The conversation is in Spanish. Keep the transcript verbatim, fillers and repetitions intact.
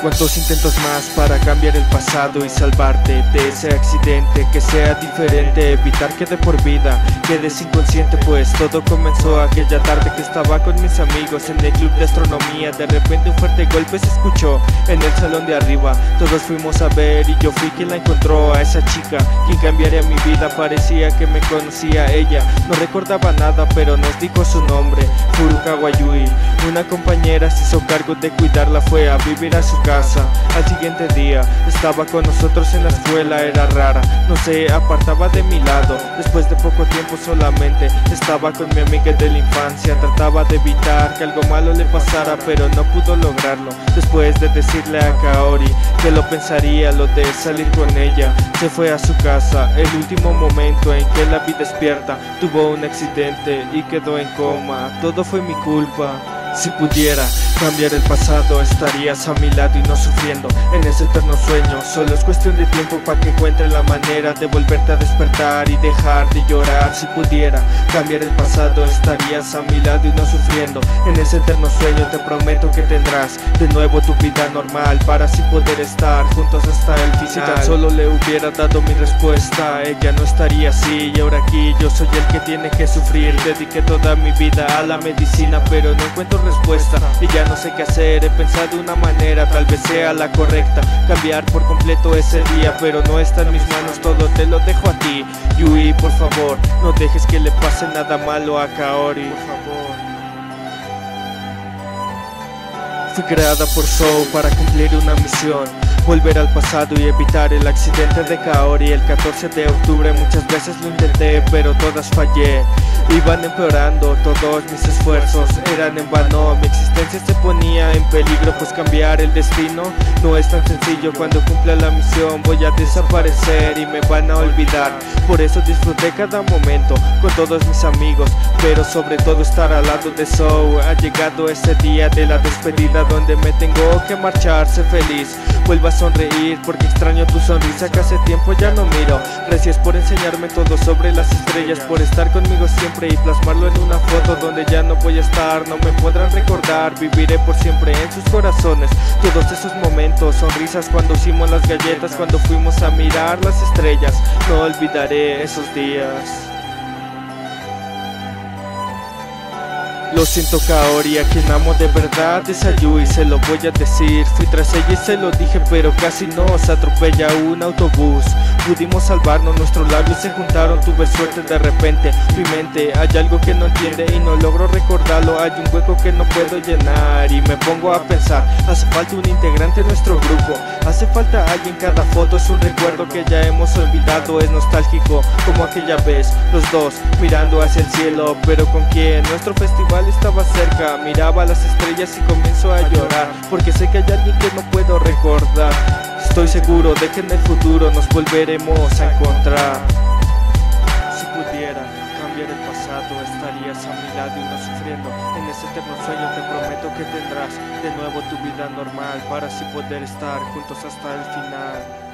Cuántos intentos más para cambiar el pasado y salvarte de ese accidente, que sea diferente, evitar que de por vida quedes inconsciente. Pues todo comenzó aquella tarde que estaba con mis amigos en el club de astronomía. De repente un fuerte golpe se escuchó en el salón de arriba. Todos fuimos a ver y yo fui quien la encontró, a esa chica quien cambiaría mi vida. Parecía que me conocía ella, no recordaba nada pero nos dijo su nombre, Furukawa Yui. Una compañera se hizo cargo de cuidarla, fue a vivir a su casa. Al siguiente día estaba con nosotros en la escuela, era rara, no se apartaba de mi lado. Después de poco tiempo solamente estaba con mi amiga de la infancia. Trataba de evitar que algo malo le pasara, pero no pudo lograrlo. Después de decirle a Kaori que lo pensaría, lo de salir con ella, se fue a su casa. El último momento en que la vi despierta, tuvo un accidente y quedó en coma. Todo fue mi culpa. Si pudiera cambiar el pasado, estarías a mi lado y no sufriendo en ese eterno sueño. Solo es cuestión de tiempo para que encuentre la manera de volverte a despertar y dejar de llorar. Si pudiera cambiar el pasado, estarías a mi lado y no sufriendo en ese eterno sueño. Te prometo que tendrás de nuevo tu vida normal, para así poder estar juntos hasta el final. Si tan solo le hubiera dado mi respuesta, ella no estaría así. Y ahora aquí yo soy el que tiene que sufrir. Dediqué toda mi vida a la medicina, pero no encuentro respuesta y ya no sé qué hacer. He pensado una manera, tal vez sea la correcta, cambiar por completo ese día, pero no está en mis manos, todo te lo dejo a ti. Yui, por favor, no dejes que le pase nada malo a Kaori, por favor. Fui creada por Sou para cumplir una misión, volver al pasado y evitar el accidente de Kaori. El catorce de octubre muchas veces lo intenté, pero todas fallé. Iban empeorando todos mis esfuerzos, eran en vano. Mi existencia se ponía en peligro, pues cambiar el destino no es tan sencillo. Cuando cumpla la misión voy a desaparecer y me van a olvidar. Por eso disfruté cada momento con todos mis amigos, pero sobre todo estar al lado de Sou. Ha llegado ese día de la despedida donde me tengo que marchar. Sé feliz, vuelva a sonreír porque extraño tu sonrisa que hace tiempo ya no miro. Gracias por enseñarme todo sobre las estrellas, por estar conmigo siempre y plasmarlo en una foto donde ya no voy a estar. No me podrán recordar, viviré por siempre en sus corazones todos esos momentos, sonrisas cuando hicimos las galletas, cuando fuimos a mirar las estrellas. No olvidaré esos días. Lo siento Kaori, a quien amo de verdad es a Yui, se lo voy a decir. Fui tras ella y se lo dije, pero casi nos atropella un autobús. Pudimos salvarnos, nuestros labios se juntaron, tuve suerte de repente. Mi mente hay algo que no entiende y no logro recordarlo. Hay un hueco que no puedo llenar y me pongo a pensar, hace falta un integrante en nuestro grupo. Hace falta alguien, cada foto es un recuerdo que ya hemos olvidado. Es nostálgico como aquella vez, los dos mirando hacia el cielo. Pero ¿con quién? Nuestro festival estaba cerca, miraba las estrellas y comienzo a llorar, porque sé que hay alguien que no puedo recordar. Estoy seguro de que en el futuro nos volveremos a encontrar. Si pudiera cambiar el pasado, estarías a mi lado y no sufriendo en ese eterno sueño. Te prometo que tendrás de nuevo tu vida normal, para así poder estar juntos hasta el final.